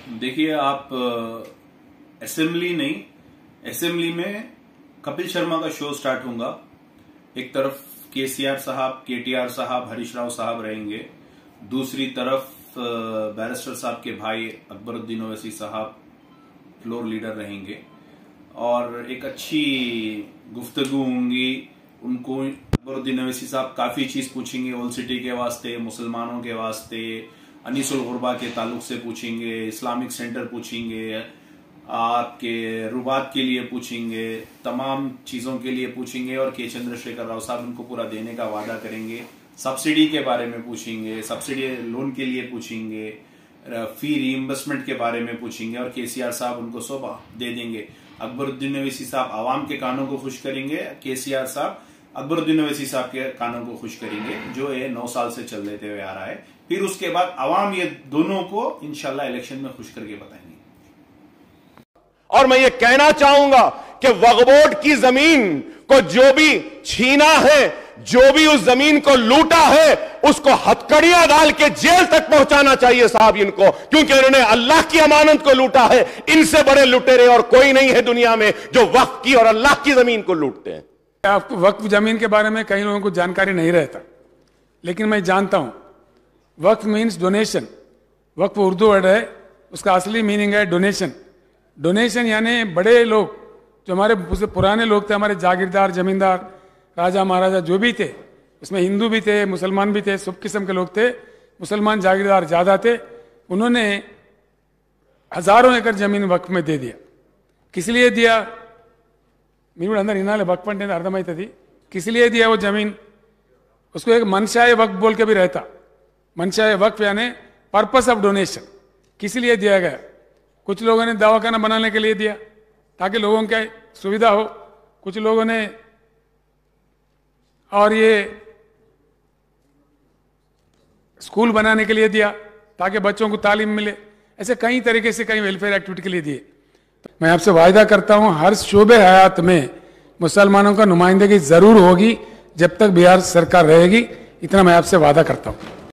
देखिए, आप असेंबली में कपिल शर्मा का शो स्टार्ट होगा। एक तरफ केसीआर साहब, केटीआर साहब, हरीश राव साहब रहेंगे। दूसरी तरफ बैरिस्टर साहब के भाई अकबरुद्दीन ओवैसी साहब फ्लोर लीडर रहेंगे और एक अच्छी गुफ्तगू होंगी। उनको अकबरुद्दीन ओवैसी साहब काफी चीज पूछेंगे, ओल्ड सिटी के वास्ते, मुसलमानों के वास्ते, अनीसुल गुरबा के ताल्लुक से पूछेंगे, इस्लामिक सेंटर पूछेंगे, आपके रुबात के लिए पूछेंगे, तमाम चीजों के लिए पूछेंगे और के चंद्रशेखर राव साहब उनको पूरा देने का वादा करेंगे। सब्सिडी के बारे में पूछेंगे, सब्सिडी लोन के लिए पूछेंगे, फी रीइंबर्समेंट के बारे में पूछेंगे और केसीआर साहब उनको सब दे देंगे। अकबरुद्दीन ओवैसी साहब आवाम के कानों को खुश करेंगे, केसीआर साहब अकबरुद्दीन ओवैसी साहब के कानों को खुश करेंगे, जो ये 9 साल से चल देते हुए आ रहा है। फिर उसके बाद आवाम ये दोनों को इंशाल्लाह इलेक्शन में खुश करके बताएंगे। और मैं ये कहना चाहूंगा कि वक्फ बोर्ड की जमीन को जो भी छीना है, जो भी उस जमीन को लूटा है, उसको हथकड़ियां डाल के जेल तक पहुंचाना चाहिए साहब इनको, क्योंकि उन्होंने अल्लाह की अमानत को लूटा है। इनसे बड़े लुटेरे और कोई नहीं है दुनिया में जो वक्फ की और अल्लाह की जमीन को लूटते हैं। आपको वक्फ जमीन के बारे में कई लोगों को जानकारी नहीं रहता, लेकिन मैं जानता हूं। Waqf means donation. Waqf Urdu word है, उसका असली मीनिंग है डोनेशन। डोनेशन यानी बड़े लोग, जो हमारे पुराने लोग थे, हमारे जागीरदार, जमींदार, राजा महाराजा जो भी थे, उसमें हिंदू भी थे, मुसलमान भी थे, सब किस्म के लोग थे। मुसलमान जागीरदार ज़्यादा थे। उन्होंने हजारों एकड़ जमीन वक्फ में दे दिया। किस लिए दिया? మీరు అందరు వినాలి, వక్ఫ్ అంటే అర్థమవుతుంది। किस लिए दिया वो जमीन? उसको एक मनशाए वक्फ बोल के भी रहता। मनशाए वक्फ यानी पर्पस ऑफ डोनेशन। किस लिए दिया गया? कुछ लोगों ने दवाखाना बनाने के लिए दिया ताकि लोगों की सुविधा हो, कुछ लोगों ने और ये स्कूल बनाने के लिए दिया ताकि बच्चों को तालीम मिले। ऐसे कई तरीके से कई वेलफेयर एक्टिविटी के लिए दिए। मैं आपसे वायदा करता हूं, हर शोबे हयात में मुसलमानों का नुमाइंदगी जरूर होगी जब तक बिहार सरकार रहेगी। इतना मैं आपसे वादा करता हूं।